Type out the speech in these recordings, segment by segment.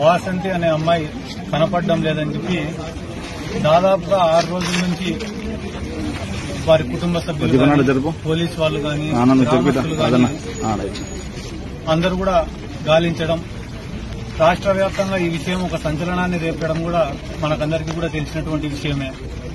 వాసంతి అనే అమ్మాయి కనపడడం లేదని చెప్పి దాదాపుగా 6 రోజుల నుంచి వారి కుటుంబ సభ్యులు, పోలీసు వాళ్ళు కానీ, అందరూ కూడా గాలించడం, రాష్ట్ర వ్యాప్తంగా ఈ విషయం ఒక సంచలనాన్ని రేపడం కూడా మనకందరికీ కూడా తెలిసినటువంటి విషయమే.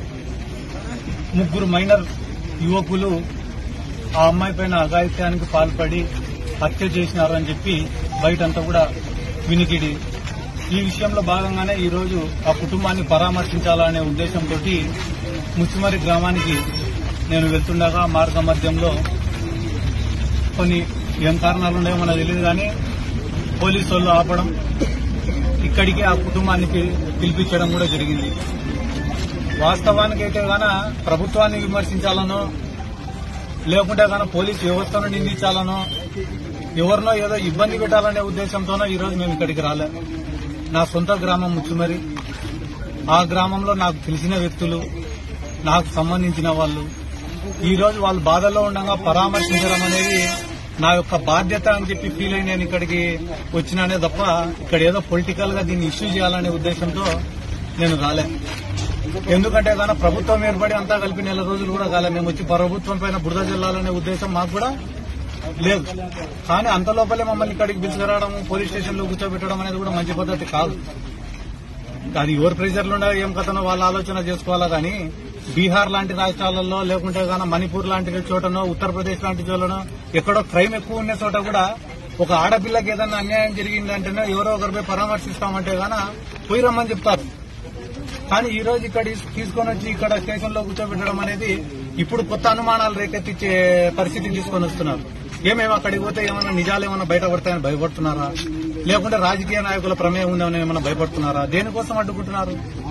3 మైనర్ యువకులు ఆ అమ్మాయి పైన అఘాయిత్యానికి పాల్పడి హత్య చేసినారని చెప్పి బయటంతా కూడా వినికిడి. ఈ విషయంలో భాగంగానే ఈ రోజు ఆ కుటుంబాన్ని పరామర్శించాలనే ఉద్దేశంతో ముచ్చిమరి గ్రామానికి నేను వెళ్తుండగా మార్గ మధ్యంలో కొన్ని ఏం కారణాలు ఉన్నాయో మనకు తెలియదు కానీ పోలీసు వాళ్ళు ఆపడం, ఇక్కడికి ఆ కుటుంబాన్ని పిలిపించడం కూడా జరిగింది. వాస్తవానికైతే గాన ప్రభుత్వాన్ని విమర్శించాలనో లేకుంటే గాన పోలీసు వ్యవస్థను నిందించాలనో ఎవరినో ఏదో ఇబ్బంది పెట్టాలనే ఉద్దేశంతోనో ఈ రోజు మేము ఇక్కడికి రాలే. నా సొంత గ్రామం ముచ్చిమరి. ఆ గ్రామంలో నాకు తెలిసిన వ్యక్తులు, నాకు సంబంధించిన వాళ్ళు ఈ రోజు వాళ్ళు బాధల్లో ఉండగా పరామర్శించడం అనేది నా యొక్క బాధ్యత అని చెప్పి ఫీల్ అయి నేను ఇక్కడికి వచ్చినానే తప్ప ఇక్కడ ఏదో పొలిటికల్ గా దీన్ని ఇష్యూ చేయాలనే ఉద్దేశంతో నేను రాలే. ఎందుకంటే కానీ ప్రభుత్వం ఏర్పడి అంతా కలిపి 4 రోజులు కూడా కాలే. మేము వచ్చి ప్రభుత్వం పైన బురద జల్లాలనే ఉద్దేశం మాకు కూడా లేదు. కానీ అంత లోపలే మమ్మల్ని ఇక్కడికి పిలుచుకురావడం, పోలీస్ స్టేషన్ లో కూర్చోబెట్టడం అనేది కూడా మంచి పద్ధతి కాదు. అది ఎవరు ప్రెషర్లు ఉండే ఏం కథనో వాళ్ళు ఆలోచన చేసుకోవాలా కానీ బీహార్ లాంటి రాష్ట్రాలలో లేకుంటే కానీ మణిపూర్ లాంటి చోటనో ఉత్తరప్రదేశ్ లాంటి చోటనో ఎక్కడో క్రైమ్ ఎక్కువ ఉన్న చోట కూడా ఒక ఆడపిల్లకి ఏదన్నా అన్యాయం జరిగిందంటేనే ఎవరో ఒకరిపై పరామర్శిస్తామంటే గానా పోయి రమ్మని చెప్తారు. కానీ ఈ రోజు ఇక్కడ తీసుకొని వచ్చి ఇక్కడ స్టేషన్ లో కూర్చోబెట్టడం అనేది ఇప్పుడు కొత్త అనుమానాలు రేకెత్తిచ్చే పరిస్థితిని తీసుకొని వస్తున్నారు. ఏమేమి అక్కడికి పోతే ఏమన్నా నిజాలు ఏమన్నా బయటపడతాయని భయపడుతున్నారా, లేకుంటే రాజకీయ నాయకుల ప్రమేయం ఉందని ఏమన్నా భయపడుతున్నారా? దేనికోసం అడ్డుకుంటున్నారు?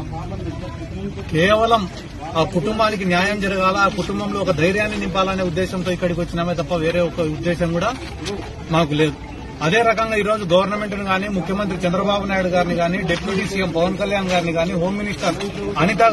కేవలం ఆ కుటుంబానికి న్యాయం జరగాల, ఆ కుటుంబంలో ఒక ధైర్యాన్ని నింపాలనే ఉద్దేశంతో ఇక్కడికి వచ్చినామే తప్ప వేరే ఒక ఉద్దేశం కూడా మాకు లేదు. అదే రకంగా ఈ రోజు గవర్నమెంట్ ను గానీ, ముఖ్యమంత్రి చంద్రబాబు నాయుడు గారిని గానీ, డిప్యూటీ సీఎం పవన్ కళ్యాణ్ గారిని గానీ, హోమ్ మినిస్టర్ అనిత